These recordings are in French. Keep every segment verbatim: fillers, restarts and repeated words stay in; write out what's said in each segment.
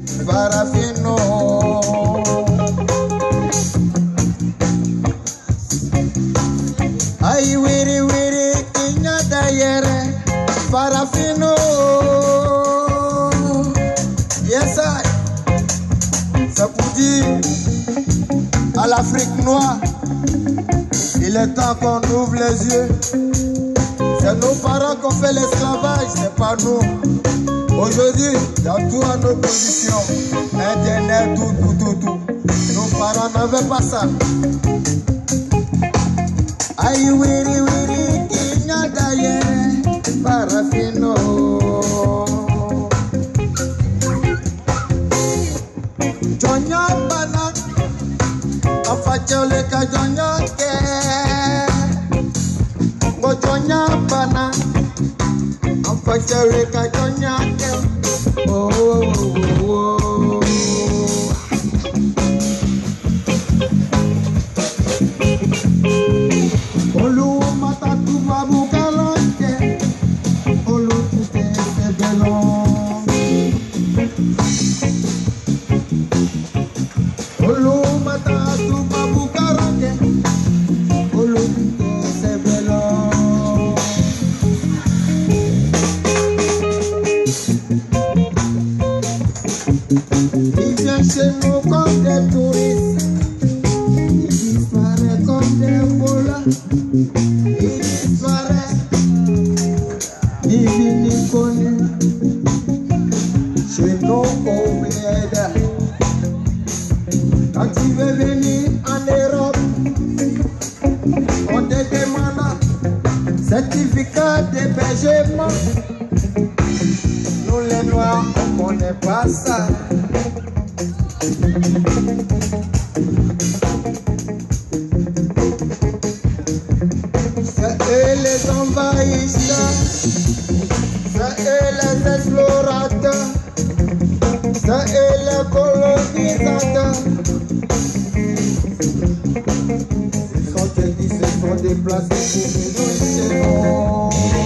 Farafino. Ay wiri wiri kinya dayere Farafino. Yes I. Ça pour dire à l'Afrique noire, il est temps qu'on ouvre les yeux. C'est nos parents qui ont fait l'esclavage, c'est pas nous. Aujourd'hui, il y a tout à nos positions. Internet, tout, tout, tout, tout. Nos parents n'avaient pas ça. Aïe, wiri, wiri, kinya daye, Farafino. Jonya bana, afachole ka jonya ke. Go jonya bana. Afachole ka jonya ke. Oh, oh, oh, oh. Olu matatu babu kalonke. Olu tute sebelon. Olu matatu babu kalonke. Olu tute sebelon. Il vient chez nous comme des touristes. Il disparaît comme des voleurs. Il disparaît. Il vient connu. Chez nous au bled. Quand tu veux venir en Europe, on te demande certificat d'hébergement. Nous les noirs, on connaît pas ça. C'est eux les envahisseurs, c'est eux les explorateurs, c'est eux les colonisateurs. Ce sont des qui se sont déplacés pour venir chez nous.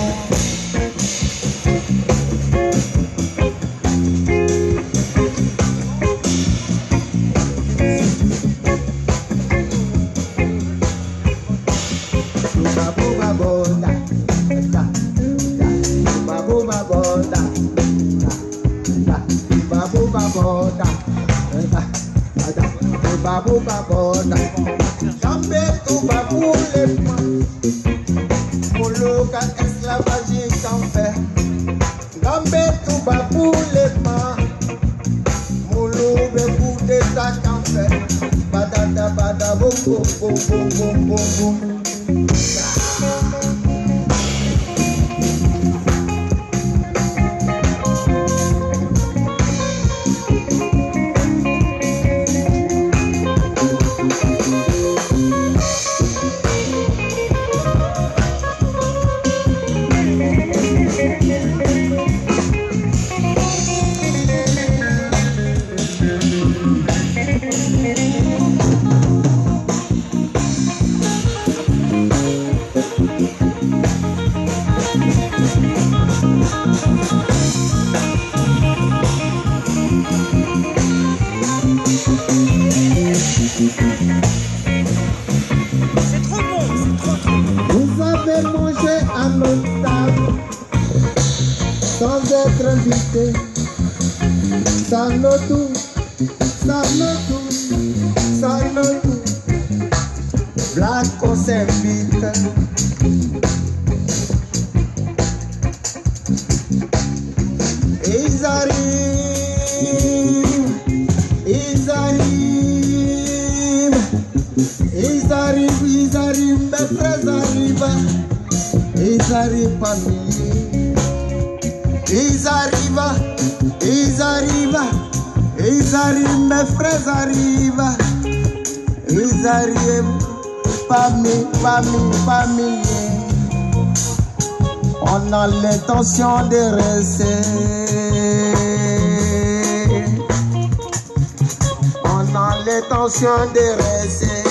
Babu baboda, jambe tu babu le point. Moloka esclavagique en fait. Jambe tu babu le point. Molobe coup d'état en fait. Badada bada boum boum boum boum boum boum. C'est trop bon, c'est trop trop bon. Vous avez mangé à notre table sans être invité. Ça nous tout, ça nous tout, ça nous tout. Black on s'invite. Ils arrivent, ils arrivent, ils arrivent, ils arrivent, mes frères arrivent, ils arrivent par milliers. Ils arrivent, ils arrivent, ils arrivent, mes frères arrivent, ils arrivent par milliers, par milliers, par milliers. On a l'intention de rester. On a l'intention de rester.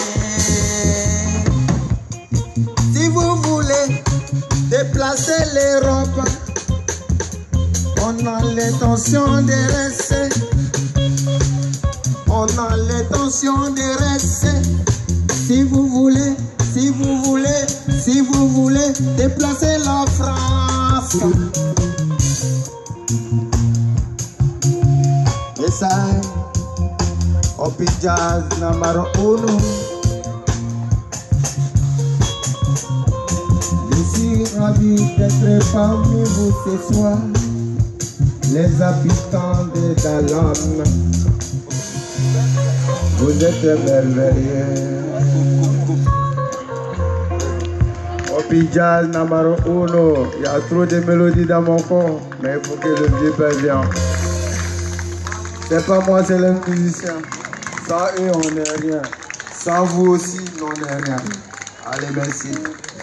Si vous voulez déplacer l'Europe, on a l'intention de rester. Yes, I, Opi Jazz numero uno. Je suis ravi d'être parmi vous ce soir, les habitants de Dalam. Vous êtes merveilleux. Opi Jazz numero uno. Il y a trop de mélodies dans mon corps, mais il faut que le vieux père vienne. C'est pas moi, c'est les musiciens. Sans eux, on n'est rien. Sans vous aussi, on n'est rien. Allez, merci.